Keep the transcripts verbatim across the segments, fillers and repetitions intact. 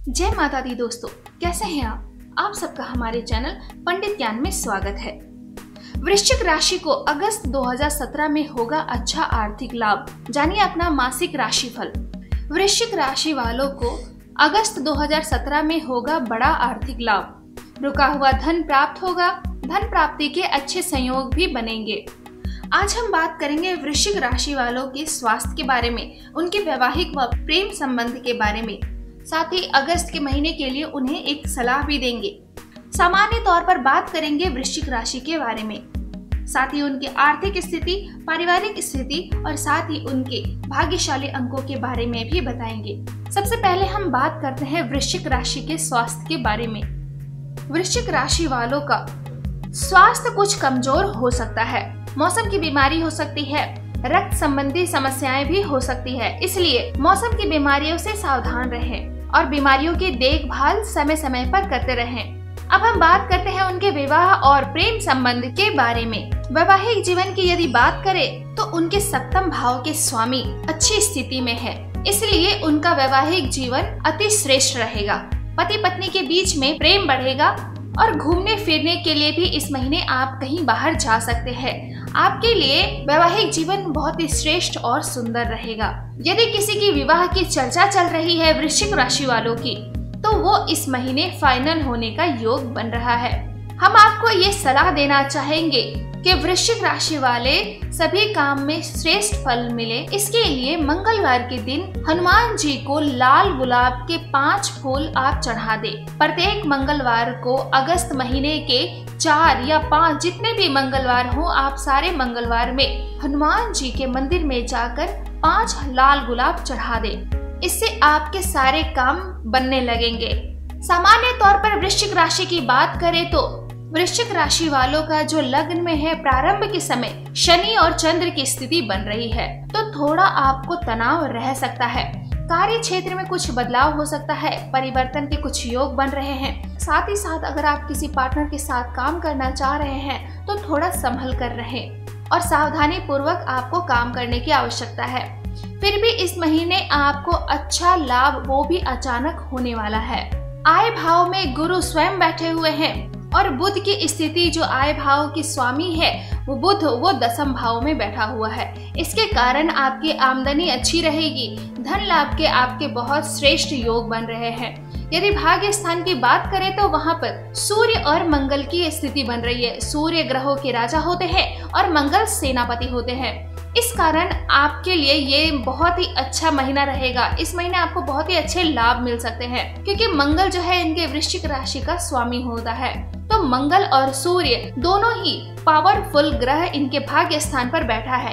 जय माता दी दोस्तों, कैसे हैं आप आप सबका हमारे चैनल पंडित ज्ञान में स्वागत है। वृश्चिक राशि को अगस्त दो हज़ार सत्रह में होगा अच्छा आर्थिक लाभ। जानिए अपना मासिक राशिफल। वृश्चिक राशि वालों को अगस्त दो हज़ार सत्रह में होगा बड़ा आर्थिक लाभ। रुका हुआ धन प्राप्त होगा। धन प्राप्ति के अच्छे संयोग भी बनेंगे। आज हम बात करेंगे वृश्चिक राशि वालों के स्वास्थ्य के बारे में, उनके वैवाहिक व प्रेम संबंध के बारे में। साथ ही अगस्त के महीने के लिए उन्हें एक सलाह भी देंगे। सामान्य तौर पर बात करेंगे वृश्चिक राशि के बारे में, साथ ही उनकी आर्थिक स्थिति, पारिवारिक स्थिति और साथ ही उनके भाग्यशाली अंकों के बारे में भी बताएंगे। सबसे पहले हम बात करते हैं वृश्चिक राशि के स्वास्थ्य के बारे में। वृश्चिक राशि वालों का स्वास्थ्य कुछ कमजोर हो सकता है। मौसम की बीमारी हो सकती है। रक्त संबंधी समस्याएं भी हो सकती है, इसलिए मौसम की बीमारियों से सावधान रहें और बीमारियों की देखभाल समय समय पर करते रहें। अब हम बात करते हैं उनके विवाह और प्रेम संबंध के बारे में। वैवाहिक जीवन की यदि बात करें तो उनके सप्तम भाव के स्वामी अच्छी स्थिति में है, इसलिए उनका वैवाहिक जीवन अति श्रेष्ठ रहेगा। पति पत्नी के बीच में प्रेम बढ़ेगा और घूमने फिरने के लिए भी इस महीने आप कहीं बाहर जा सकते हैं। आपके लिए वैवाहिक जीवन बहुत ही श्रेष्ठ और सुंदर रहेगा। यदि किसी की विवाह की चर्चा चल रही है वृश्चिक राशि वालों की, तो वो इस महीने फाइनल होने का योग बन रहा है। हम आपको ये सलाह देना चाहेंगे कि वृश्चिक राशि वाले सभी काम में श्रेष्ठ फल मिले, इसके लिए मंगलवार के दिन हनुमान जी को लाल गुलाब के पांच फूल आप चढ़ा दें। प्रत्येक मंगलवार को अगस्त महीने के चार या पांच जितने भी मंगलवार हो, आप सारे मंगलवार में हनुमान जी के मंदिर में जाकर पांच लाल गुलाब चढ़ा दें। इससे आपके सारे काम बनने लगेंगे। सामान्य तौर पर वृश्चिक राशि की बात करें तो वृश्चिक राशि वालों का जो लग्न में है, प्रारंभ के समय शनि और चंद्र की स्थिति बन रही है, तो थोड़ा आपको तनाव रह सकता है। कार्य क्षेत्र में कुछ बदलाव हो सकता है। परिवर्तन के कुछ योग बन रहे हैं। साथ ही साथ अगर आप किसी पार्टनर के साथ काम करना चाह रहे हैं तो थोड़ा संभल कर रहें और सावधानी पूर्वक आपको काम करने की आवश्यकता है। फिर भी इस महीने आपको अच्छा लाभ वो भी अचानक होने वाला है। आय भाव में गुरु स्वयं बैठे हुए हैं और बुध की स्थिति जो आय भाव की स्वामी है वो बुध वो दसम भाव में बैठा हुआ है। इसके कारण आपकी आमदनी अच्छी रहेगी। धन लाभ के आपके बहुत श्रेष्ठ योग बन रहे हैं। यदि भाग्य स्थान की बात करें तो वहाँ पर सूर्य और मंगल की स्थिति बन रही है। सूर्य ग्रहों के राजा होते हैं और मंगल सेनापति होते हैं। इस कारण आपके लिए ये बहुत ही अच्छा महीना रहेगा। इस महीने आपको बहुत ही अच्छे लाभ मिल सकते हैं, क्योंकि मंगल जो है इनके वृश्चिक राशि का स्वामी होता है। तो मंगल और सूर्य दोनों ही पावरफुल ग्रह इनके भाग्य स्थान पर बैठा है,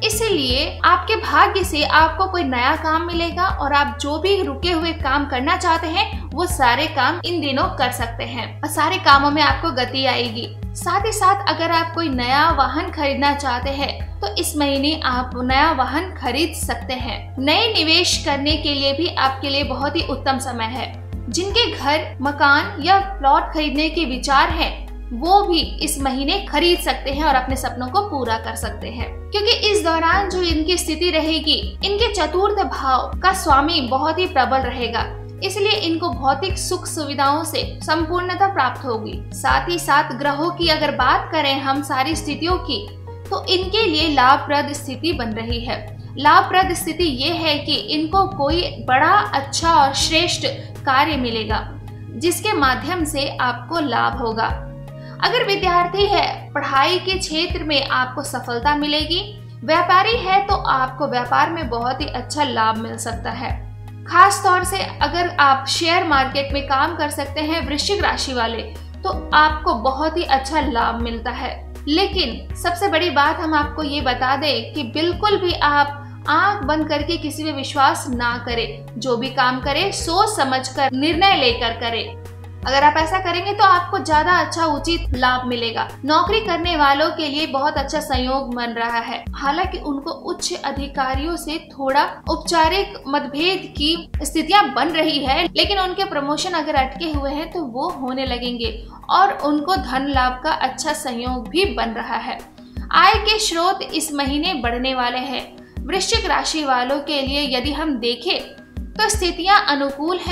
इसलिए आपके भाग्य से आपको कोई नया काम मिलेगा और आप जो भी रुके हुए काम करना चाहते हैं वो सारे काम इन दिनों कर सकते हैं और सारे कामों में आपको गति आएगी। साथ ही साथ अगर आप कोई नया वाहन खरीदना चाहते हैं तो इस महीने आप नया वाहन खरीद सकते हैं। नए निवेश करने के लिए भी आपके लिए बहुत ही उत्तम समय है। जिनके घर, मकान या प्लॉट खरीदने के विचार हैं, वो भी इस महीने खरीद सकते हैं और अपने सपनों को पूरा कर सकते हैं, क्योंकि इस दौरान जो इनकी स्थिति रहेगी, इनके चतुर्थ भाव का स्वामी बहुत ही प्रबल रहेगा, इसलिए इनको भौतिक सुख सुविधाओं से संपूर्णता प्राप्त होगी। साथ ही साथ ग्रहों की अगर बात करें हम सारी स्थितियों की, तो इनके लिए लाभप्रद स्थिति बन रही है। लाभप्रद स्थिति ये है कि इनको कोई बड़ा अच्छा और श्रेष्ठ कार्य मिलेगा, जिसके माध्यम से आपको लाभ होगा। अगर विद्यार्थी है, पढ़ाई के क्षेत्र में आपको सफलता मिलेगी। व्यापारी है तो आपको व्यापार में बहुत ही अच्छा लाभ मिल सकता है। खास तौर से अगर आप शेयर मार्केट में काम कर सकते हैं वृश्चिक राशि वाले, तो आपको बहुत ही अच्छा लाभ मिलता है। लेकिन सबसे बड़ी बात हम आपको ये बता दें कि बिल्कुल भी आप आंख बंद करके किसी पे विश्वास ना करें। जो भी काम करें सोच समझकर निर्णय लेकर करें। अगर आप ऐसा करेंगे तो आपको ज्यादा अच्छा उचित लाभ मिलेगा। नौकरी करने वालों के लिए बहुत अच्छा संयोग बन रहा है। हालांकि उनको उच्च अधिकारियों से थोड़ा औपचारिक मतभेद की स्थितियां बन रही है, लेकिन उनके प्रमोशन अगर अटके हुए हैं तो वो होने लगेंगे और उनको धन लाभ का अच्छा संयोग भी बन रहा है। आय के स्रोत इस महीने बढ़ने वाले हैं। वृश्चिक राशि वालों के लिए यदि हम देखें तो स्थितियां अनुकूल हैं।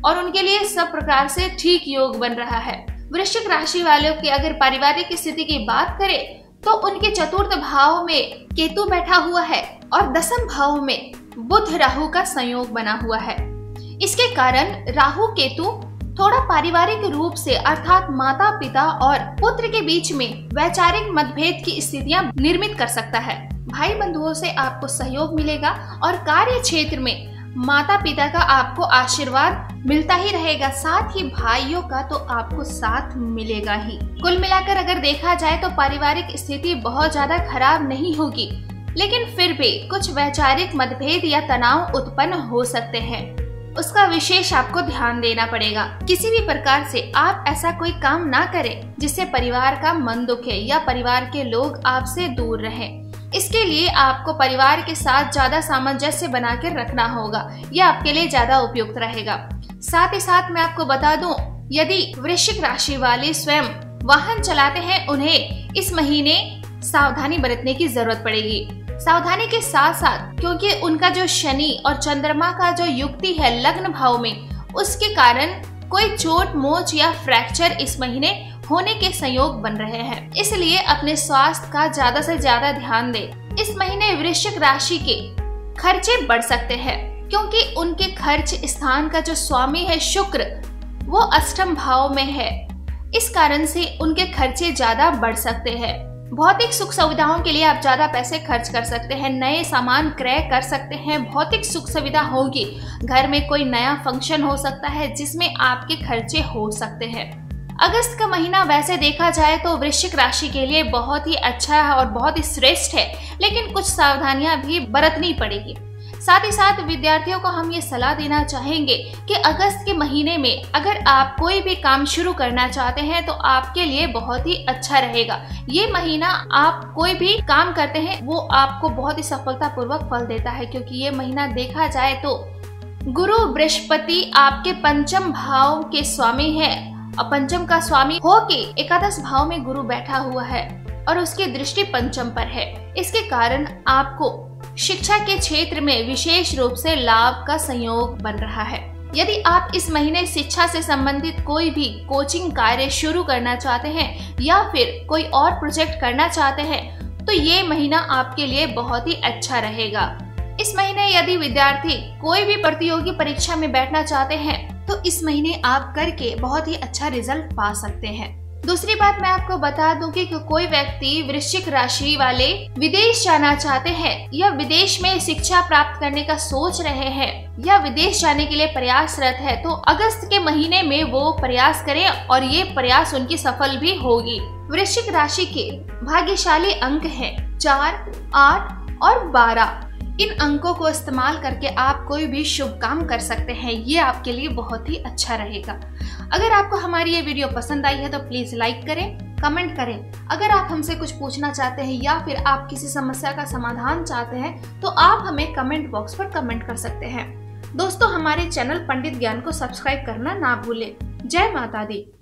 और उनके लिए सब प्रकार से ठीक योग बन रहा है। वृश्चिक राशि वालों की अगर पारिवारिक स्थिति की बात करें तो उनके चतुर्थ भाव में केतु बैठा हुआ है और दसम भाव में बुध राहु का संयोग बना हुआ है। इसके कारण राहु केतु थोड़ा पारिवारिक रूप से अर्थात माता पिता और पुत्र के बीच में वैचारिक मतभेद की स्थितियां निर्मित कर सकता है। भाई बंधुओं से आपको सहयोग मिलेगा और कार्य क्षेत्र में माता पिता का आपको आशीर्वाद मिलता ही रहेगा, साथ ही भाइयों का तो आपको साथ मिलेगा ही। कुल मिलाकर अगर देखा जाए तो पारिवारिक स्थिति बहुत ज्यादा खराब नहीं होगी, लेकिन फिर भी कुछ वैचारिक मतभेद या तनाव उत्पन्न हो सकते हैं, उसका विशेष आपको ध्यान देना पड़ेगा। किसी भी प्रकार से आप ऐसा कोई काम ना करें जिससे परिवार का मन दुखे या परिवार के लोग आपसे दूर रहें। इसके लिए आपको परिवार के साथ ज्यादा सामंजस्य बना कर रखना होगा, यह आपके लिए ज्यादा उपयुक्त रहेगा। साथ ही साथ मैं आपको बता दूं, यदि वृश्चिक राशि वाले स्वयं वाहन चलाते हैं, उन्हें इस महीने सावधानी बरतने की जरूरत पड़ेगी। सावधानी के साथ साथ क्योंकि उनका जो शनि और चंद्रमा का जो युक्ति है लग्न भाव में, उसके कारण कोई चोट मोच या फ्रैक्चर इस महीने होने के संयोग बन रहे हैं, इसलिए अपने स्वास्थ्य का ज्यादा से ज्यादा ध्यान दें। इस महीने वृश्चिक राशि के खर्चे बढ़ सकते हैं क्योंकि उनके खर्च स्थान का जो स्वामी है शुक्र, वो अष्टम भाव में है। इस कारण से उनके खर्चे ज्यादा बढ़ सकते हैं। भौतिक सुख सुविधाओं के लिए आप ज्यादा पैसे खर्च कर सकते हैं, नए सामान क्रय कर सकते हैं, भौतिक सुख सुविधा होगी, घर में कोई नया फंक्शन हो सकता है जिसमें आपके खर्चे हो सकते हैं। अगस्त का महीना वैसे देखा जाए तो वृश्चिक राशि के लिए बहुत ही अच्छा है और बहुत ही श्रेष्ठ है, लेकिन कुछ सावधानियां भी बरतनी पड़ेगी। साथ ही साथ विद्यार्थियों को हम ये सलाह देना चाहेंगे कि अगस्त के महीने में अगर आप कोई भी काम शुरू करना चाहते हैं तो आपके लिए बहुत ही अच्छा रहेगा। ये महीना आप कोई भी काम करते हैं वो आपको बहुत ही सफलतापूर्वक फल देता है, क्योंकि ये महीना देखा जाए तो गुरु बृहस्पति आपके पंचम भाव के स्वामी है और पंचम का स्वामी होके एकादश भाव में गुरु बैठा हुआ है और उसकी दृष्टि पंचम पर है। इसके कारण आपको शिक्षा के क्षेत्र में विशेष रूप से लाभ का संयोग बन रहा है। यदि आप इस महीने शिक्षा से संबंधित कोई भी कोचिंग कार्य शुरू करना चाहते हैं या फिर कोई और प्रोजेक्ट करना चाहते हैं तो ये महीना आपके लिए बहुत ही अच्छा रहेगा। इस महीने यदि विद्यार्थी कोई भी प्रतियोगी परीक्षा में बैठना चाहते हैं तो इस महीने आप करके बहुत ही अच्छा रिजल्ट पा सकते हैं। दूसरी बात मैं आपको बता दूं कि कोई व्यक्ति वृश्चिक राशि वाले विदेश जाना चाहते हैं या विदेश में शिक्षा प्राप्त करने का सोच रहे हैं या विदेश जाने के लिए प्रयासरत है तो अगस्त के महीने में वो प्रयास करें और ये प्रयास उनकी सफल भी होगी। वृश्चिक राशि के भाग्यशाली अंक हैं चार, आठ और बारह। इन अंकों को इस्तेमाल करके आप कोई भी शुभ काम कर सकते हैं, ये आपके लिए बहुत ही अच्छा रहेगा। अगर आपको हमारी ये वीडियो पसंद आई है तो प्लीज लाइक करें, कमेंट करें। अगर आप हमसे कुछ पूछना चाहते हैं या फिर आप किसी समस्या का समाधान चाहते हैं तो आप हमें कमेंट बॉक्स पर कमेंट कर सकते हैं। दोस्तों, हमारे चैनल पंडित ज्ञान को सब्सक्राइब करना ना भूलें। जय माता दी।